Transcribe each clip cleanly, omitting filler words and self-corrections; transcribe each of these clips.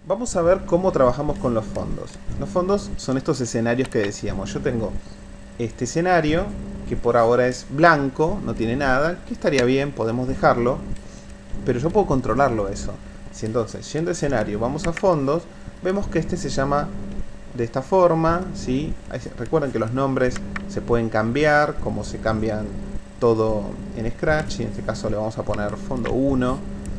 Vamos a ver cómo trabajamos con los fondos. Los fondos son estos escenarios que decíamos. Yo tengo este escenario que por ahora es blanco, no tiene nada, que estaría bien, podemos dejarlo, pero yo puedo controlarlo eso. Si entonces, yendo a escenario, vamos a fondos, vemos que este se llama de esta forma, ¿sí? Recuerden que los nombres se pueden cambiar, como se cambian todo en Scratch, y en este caso le vamos a poner fondo 1.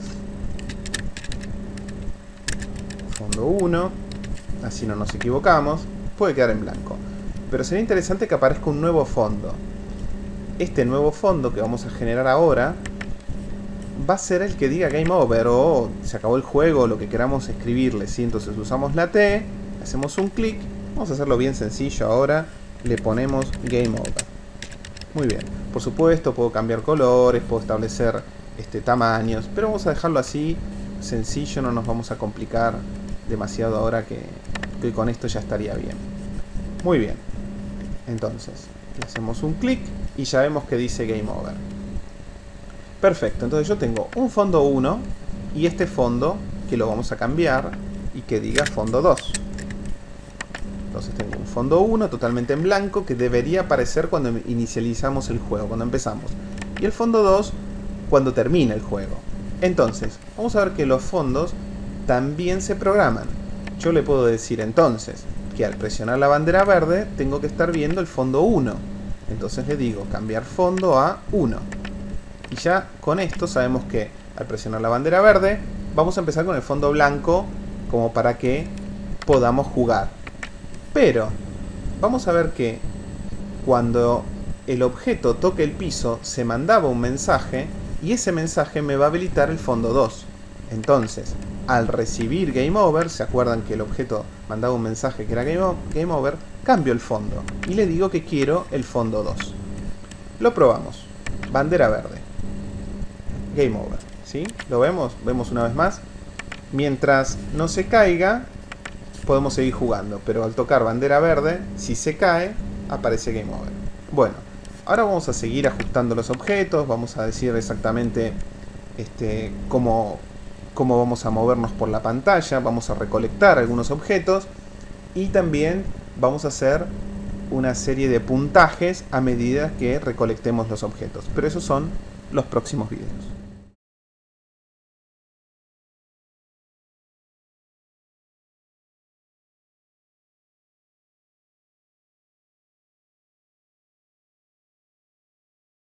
Fondo 1, así no nos equivocamos, puede quedar en blanco. Pero sería interesante que aparezca un nuevo fondo. Este nuevo fondo que vamos a generar ahora va a ser el que diga Game Over o se acabó el juego o lo que queramos escribirle, ¿sí? Entonces usamos la T, hacemos un clic, vamos a hacerlo bien sencillo ahora, le ponemos Game Over. Muy bien, por supuesto puedo cambiar colores, puedo establecer tamaños, pero vamos a dejarlo así, sencillo, no nos vamos a complicar demasiado ahora que con esto ya estaría bien. Muy bien, entonces le hacemos un clic y ya vemos que dice Game Over. Perfecto, entonces yo tengo un fondo 1 y este fondo que lo vamos a cambiar y que diga fondo 2. Entonces tengo un fondo 1 totalmente en blanco que debería aparecer cuando inicializamos el juego, cuando empezamos. Y el fondo 2 cuando termina el juego. Entonces, vamos a ver que los fondos también se programan. Yo le puedo decir entonces que al presionar la bandera verde tengo que estar viendo el fondo 1. Entonces le digo cambiar fondo a 1. Y ya con esto sabemos que al presionar la bandera verde vamos a empezar con el fondo blanco como para que podamos jugar. Pero vamos a ver que cuando el objeto toque el piso se mandaba un mensaje y ese mensaje me va a habilitar el fondo 2. Entonces, al recibir Game Over, ¿se acuerdan que el objeto mandaba un mensaje que era Game Over? Cambio el fondo y le digo que quiero el fondo 2. Lo probamos. Bandera verde. Game Over. ¿Sí? ¿Lo vemos? Vemos una vez más. Mientras no se caiga, podemos seguir jugando. Pero al tocar bandera verde, si se cae, aparece Game Over. Bueno, ahora vamos a seguir ajustando los objetos. Vamos a decir exactamente cómo vamos a movernos por la pantalla. Vamos a recolectar algunos objetos. Y también vamos a hacer una serie de puntajes a medida que recolectemos los objetos. Pero esos son los próximos videos.